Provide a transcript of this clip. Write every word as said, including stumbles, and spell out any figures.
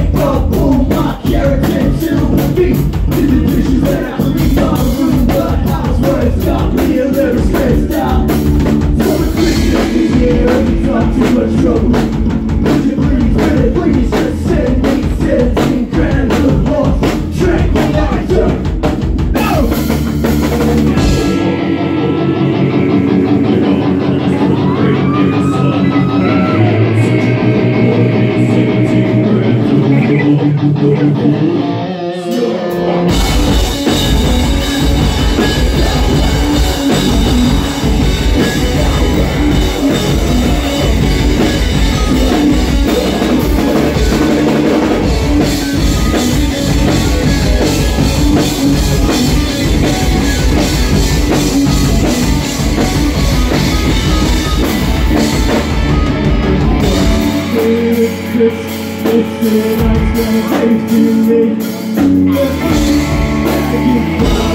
wake up, pull my keratin to feet. Did the dishes and I clean my room, the house where it's got me a little stressed out. So the Christmas is here, it's not too much trouble. Would you please, really please just send me seventeen grand to the horse tranquilizer? It's the night that I hate to me.